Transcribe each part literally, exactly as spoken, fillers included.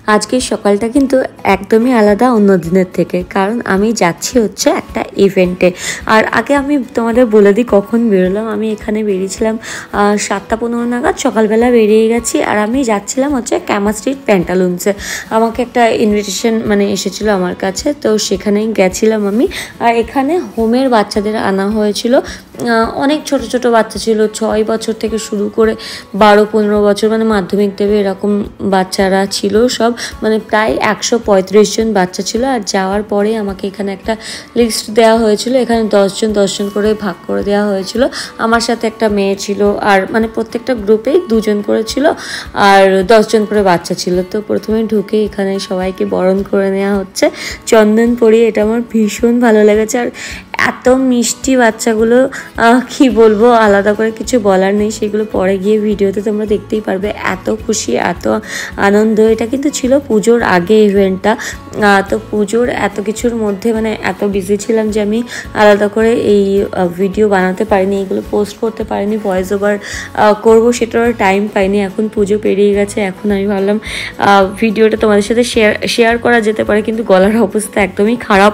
আজকের সকালটা কিন্তু একদমই আলাদা অন্য দিনের থেকে, কারণ আমি যাচ্ছি হচ্ছে একটা ইভেন্টে। আর আগে আমি তোমাদের বলে দিই কখন বেরোলাম। আমি এখানে বেরিয়েছিলাম সাতটা পনেরো নাগাদ, সকালবেলা বেরিয়ে গেছি। আর আমি যাচ্ছিলাম হচ্ছে ক্যামা স্ট্রিট প্যান্টালুন্সে। আমাকে একটা ইনভিটেশন মানে এসেছিলো আমার কাছে, তো সেখানেই গেছিলাম আমি। আর এখানে হোমের বাচ্চাদের আনা হয়েছিল, অনেক ছোট ছোট বাচ্চা ছিল, ছয় বছর থেকে শুরু করে বারো পনেরো বছর, মানে মাধ্যমিক দেবে এরকম বাচ্চারা ছিল সব, মানে প্রায় একশো পঁয়ত্রিশ জন বাচ্চা ছিল। আর যাওয়ার পরে আমাকে এখানে একটা লিস্ট দেওয়া হয়েছিল, এখানে দশজন দশজন করে ভাগ করে দেওয়া হয়েছিল। আমার সাথে একটা মেয়ে ছিল, আর মানে প্রত্যেকটা গ্রুপেই দুজন করে ছিল, আর দশজন করে বাচ্চা ছিল। তো প্রথমে ঢুকে এখানে সবাইকে বরণ করে নেওয়া হচ্ছে চন্দন পরিয়ে। এটা আমার ভীষণ ভালো লেগেছে। আর এত মিষ্টি বাচ্চাগুলো, কি বলবো, আলাদা করে কিছু বলার নেই। সেগুলো পরে গিয়ে ভিডিওতে তোমরা দেখতেই পারবে। এত খুশি, এত আনন্দ। এটা কিন্তু ছিল পুজোর আগে ইভেন্টটা। তো পুজোর এত কিছুর মধ্যে মানে এত বিজি ছিলাম যে আমি আলাদা করে এই ভিডিও বানাতে পারিনি, এগুলো পোস্ট করতে পারিনি, ভয়েস ওভার করবো সেটারও টাইম পাইনি। এখন পুজো পেরিয়ে গেছে, এখন আমি ভাবলাম ভিডিওটা তোমাদের সাথে শেয়ার শেয়ার করা যেতে পারে, কিন্তু গলার অবস্থা একদমই খারাপ।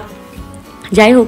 যাই হোক,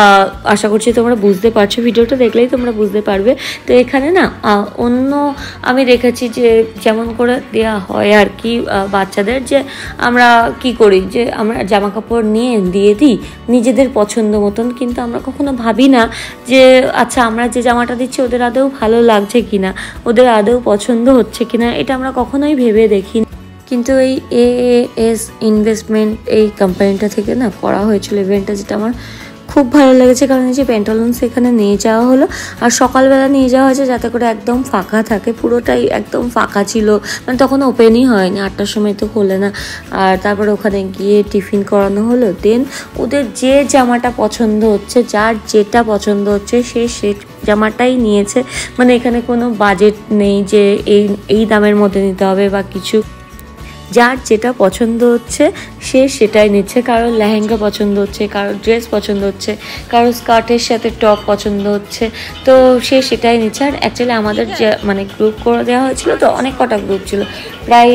আশা করছি তোমরা বুঝতে পারছো, ভিডিওটা দেখলেই তোমরা বুঝতে পারবে। তো এখানে না অন্য আমি দেখেছি যে যেমন করে দেওয়া হয় আর কি বাচ্চাদের, যে আমরা কি করি যে আমরা জামা কাপড় নিয়ে দিয়ে দিই নিজেদের পছন্দ মতন, কিন্তু আমরা কখনো ভাবি না যে আচ্ছা আমরা যে জামাটা দিচ্ছি ওদের আদৌ ভালো লাগছে কিনা, ওদের আদৌ পছন্দ হচ্ছে কিনা, এটা আমরা কখনোই ভেবে দেখি। কিন্তু এই এ এস ইনভেস্টমেন্ট এই কোম্পানিটা থেকে না করা হয়েছিল ইভেন্টটা, যেটা আমার খুব ভালো লেগেছে। কারণ এই যে প্যান্টালুন্স এখানে নিয়ে যাওয়া হলো, আর সকালবেলা নিয়ে যাওয়া হয়েছে যাতে করে একদম ফাঁকা থাকে, পুরোটাই একদম ফাঁকা ছিল, মানে তখন ওপেনই হয়নি, আটটার সময় তো খোলে না। আর তারপরে ওখানে গিয়ে টিফিন করানো হলো। দেন ওদের যে জামাটা পছন্দ হচ্ছে, যার যেটা পছন্দ হচ্ছে সে সে জামাটাই নিয়েছে। মানে এখানে কোনো বাজেট নেই যে এই এই দামের মধ্যে নিতে হবে বা কিছু, যার যেটা পছন্দ হচ্ছে সে সেটাই নিচ্ছে। কারোর লেহেঙ্গা পছন্দ হচ্ছে, কারোর ড্রেস পছন্দ হচ্ছে, কারোর স্কার্টের সাথে টপ পছন্দ হচ্ছে, তো সে সেটাই নিচ্ছে। আর অ্যাকচুয়ালি আমাদের যে মানে গ্রুপ করে দেওয়া হয়েছিল, তো অনেক কটা গ্রুপ ছিল, প্রায়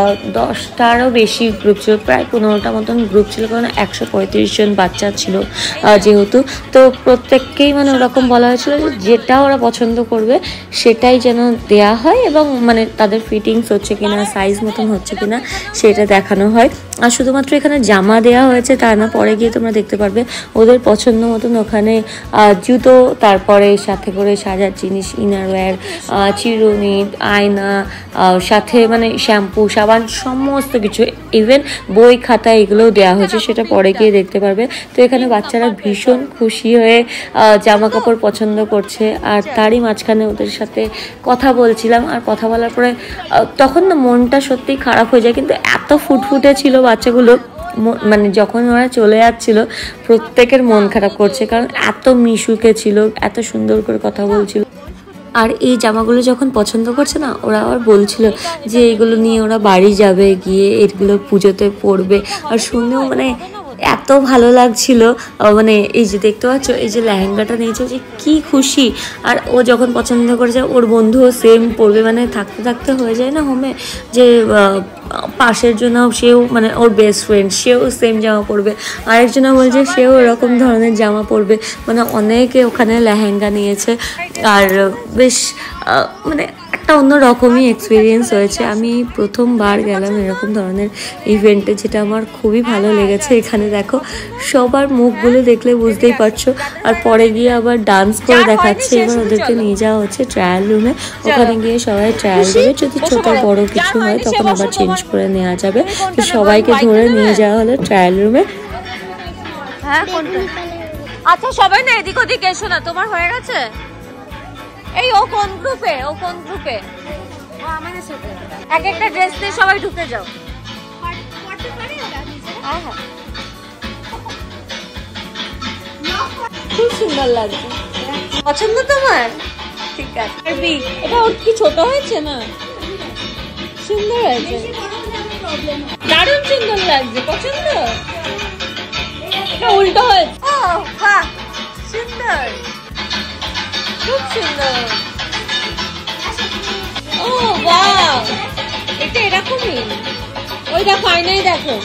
দশটারও বেশি গ্রুপ ছিল, প্রায় পনেরোটা মতন গ্রুপ ছিল, কারণ একশো পঁয়ত্রিশ জন বাচ্চা ছিল যেহেতু। তো প্রত্যেককেই মানে ওরকম বলা হয়েছিল যে যেটা ওরা পছন্দ করবে সেটাই যেন দেয়া হয়, এবং মানে তাদের ফিটিংস হচ্ছে কিনা, সাইজ মতন হচ্ছে কিনা সেটা দেখানো হয়। আর শুধুমাত্র এখানে জামা দেওয়া হয়েছে তা না, পরে গিয়ে তোমরা দেখতে পারবে ওদের পছন্দ মতন ওখানে জুতো, তারপরে সাথে করে সাজার জিনিস, ইনারওয়্যার, চিরুনি, আয়না, সাথে মানে শ্যাম্পু, সাবান, সমস্ত কিছু, ইভেন বই খাতা এগুলোও দেওয়া হয়েছে, সেটা পরে গিয়ে দেখতে পারবে। তো এখানে বাচ্চারা ভীষণ খুশি হয়ে জামা কাপড় পছন্দ করছে। আর তারই মাঝখানে ওদের সাথে কথা বলছিলাম, আর কথা বলার পরে তখন না মনটা সত্যিই খারাপ হয়ে যায়, কিন্তু এত ফুটফুটে ছিল বাচ্চাগুলো, মানে যখন ওরা চলে যাচ্ছিল প্রত্যেকের মন খারাপ করছে, কারণ এত মিশুকে ছিল, এত সুন্দর করে কথা বলছিল। আর এই জামাগুলো যখন পছন্দ করছে না, ওরা আবার বলছিল যে এগুলো নিয়ে ওরা বাড়ি যাবে, গিয়ে এগুলো পুজোতে পরবে। আর শুনেও মানে এত ভালো লাগছিল, মানে এই যে দেখতে পাচ্ছ এই যে লেহেঙ্গাটা নিয়েছে, যে কি খুশি। আর ও যখন পছন্দ করেছে ওর বন্ধুও সেম পরবে, মানে থাকতে থাকতে হয়ে যায় না হোমে যে পাশের জন্য সেও মানে ওর বেস্ট ফ্রেন্ড, সেও সেম জামা পরবে, আরেকজনা বলছে সেও এরকম ধরনের জামা পরবে, মানে অনেকে ওখানে লেহেঙ্গা নিয়েছে। আর বেশ মানে একটা অন্যরকমই এক্সপিরিয়েন্স হয়েছে। আমি প্রথমবার গেলাম এরকম ধরনের ইভেন্টে, যেটা আমার খুবই ভালো লেগেছে। এখানে দেখো সবার মুখগুলো দেখলে বুঝতেই পারছো। আর পরে গিয়ে আবার ডান্স করে দেখাচ্ছে। এবার ওদেরকে নিয়ে যাওয়া হচ্ছে ট্রায়াল রুমে, ওখানে গিয়ে সবাই ট্রায়াল দেবে, যদি ছোট বড় কিছু হয় তখন আবার চেঞ্জ করে নেওয়া যাবে। তো সবাইকে ধরে নিয়ে যাওয়া হলো ট্রায়াল রুমে। আচ্ছা সবাই না এদিক ওদিক এসো না, তোমার হয়ে গেছে। এই ও কোন গ্রুপে, ও কোন গ্রুপে, ও আমাদের সাথে এক একটা ড্রেস দিয়ে সবাই ঢুকে যাও। খুব সুন্দর লাগছে, পছন্দ তোমার? ঠিক আছে। এটা ওর কি ছোট হয়েছে না? সুন্দর হয়েছে, দারুণ সুন্দর লাগছে, পছন্দ। এটা উল্টো হয়েছে, ও বাহ সুন্দর, খুব সুন্দর। ও বাহ, এটা এরকমই ওই দেখো, আয়নায় দেখো।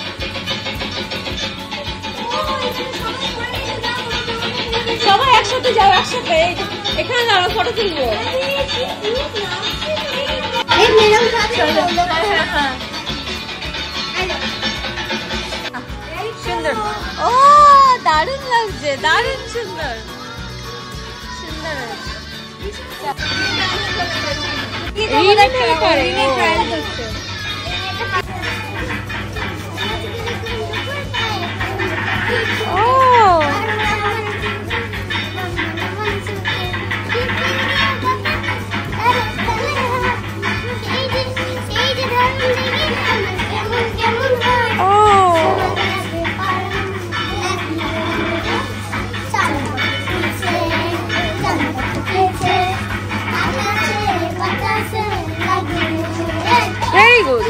সবাই একসাথে যাও, একসাথে এখানে দাঁড়াও, ফটো তুলবো। সুন্দর, ও দারুণ লাগছে, দারুণ সুন্দর সুন্দর। Very good.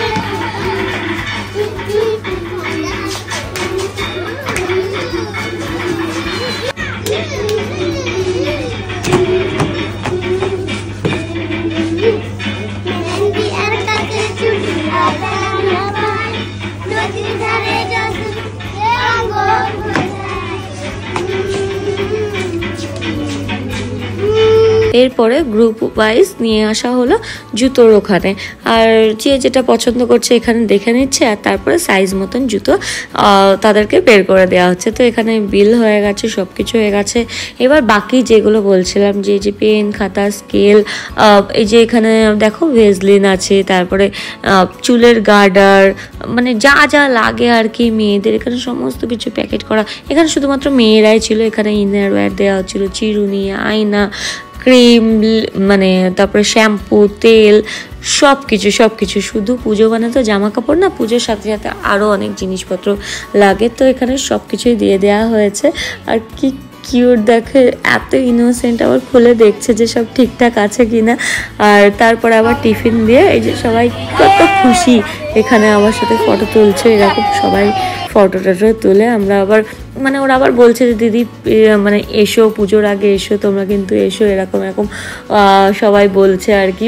এরপরে গ্রুপ ওয়াইজ নিয়ে আসা হলো জুতোর ওখানে, আর যে যেটা পছন্দ করছে এখানে দেখে নিচ্ছে, আর তারপরে সাইজ মতন জুতো তাদেরকে বের করে দেওয়া হচ্ছে। তো এখানে বিল হয়ে গেছে, সব কিছু হয়ে গেছে। এবার বাকি যেগুলো বলছিলাম, যে যে পেন, খাতা, স্কেল, এই যে এখানে দেখো ভেজলিন আছে, তারপরে চুলের গার্ডার, মানে যা যা লাগে আর কি মেয়েদের, এখানে সমস্ত কিছু প্যাকেট করা। এখানে শুধুমাত্র মেয়েরাই ছিল, এখানে ইনারওয়্যার দেওয়া হচ্ছিলো, চিরুনি, আয়না, ক্রিম, মানে তারপরে শ্যাম্পু, তেল, সব কিছু সব কিছু শুধু পুজো মানে তো জামা কাপড় না, পুজোর সাথে সাথে আরও অনেক জিনিসপত্র লাগে। তো এখানে সব কিছুই দিয়ে দেওয়া হয়েছে। আর কি কিউট দেখে, এত ইনোসেন্ট, আবার খুলে দেখছে যে সব ঠিকঠাক আছে কিনা। আর তারপরে আবার টিফিন দিয়ে এই যে সবাই কত খুশি, এখানে আমার সাথে ফটো তুলছে, এরকম সবাই ফটো টটো তুলে আমরা আবার, মানে ওরা আবার বলছে যে দিদি মানে এসো, পুজোর আগে এসো, তোমরা কিন্তু এসো, এরকম এরকম সবাই বলছে আর কি।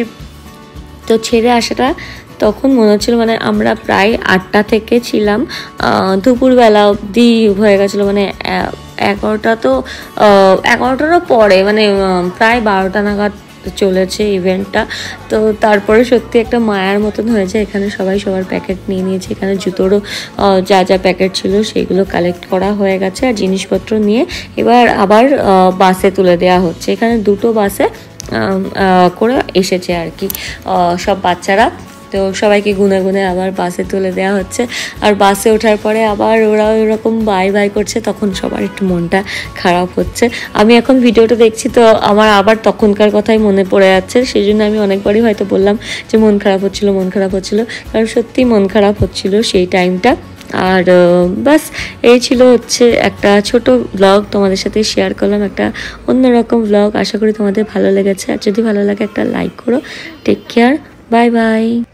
তো ছেড়ে আসাটা তখন মনে হচ্ছিলো, মানে আমরা প্রায় আটটা থেকে ছিলাম, দুপুরবেলা অবধি হয়ে গেছিলো, মানে এগারোটা তো এগারোটারও পরে, মানে প্রায় বারোটা নাগাদ চলেছে ইভেন্টটা। তো তারপরে সত্যি একটা মায়ার মতন হয়েছে, এখানে সবাই সবার প্যাকেট নিয়ে নিয়েছে। এখানে জুতোরও যা যা প্যাকেট ছিল সেইগুলো কালেক্ট করা হয়ে গেছে, আর জিনিসপত্র নিয়ে এবার আবার বাসে তুলে দেওয়া হচ্ছে। এখানে দুটো বাসে করে এসেছে আর কি সব বাচ্চারা। তো সবাইকে গুনে গুনে আবার বাসে তুলে দেওয়া হচ্ছে। আর বাসে ওঠার পরে আবার ওরা ওরকম বাই বাই করছে, তখন সবার একটু মনটা খারাপ হচ্ছে। আমি এখন ভিডিওটা দেখছি তো আমার আবার তখনকার কথাই মনে পড়ে যাচ্ছে, সেই জন্য আমি অনেকবারই হয়তো বললাম যে মন খারাপ হচ্ছিল মন খারাপ হচ্ছিল কারণ সত্যি মন খারাপ হচ্ছিল সেই টাইমটা। আর বাস এই ছিল হচ্ছে একটা ছোট ব্লগ, তোমাদের সাথে শেয়ার করলাম, একটা অন্যরকম ব্লগ। আশা করি তোমাদের ভালো লেগেছে, আর যদি ভালো লাগে একটা লাইক করো। Take care, bye by.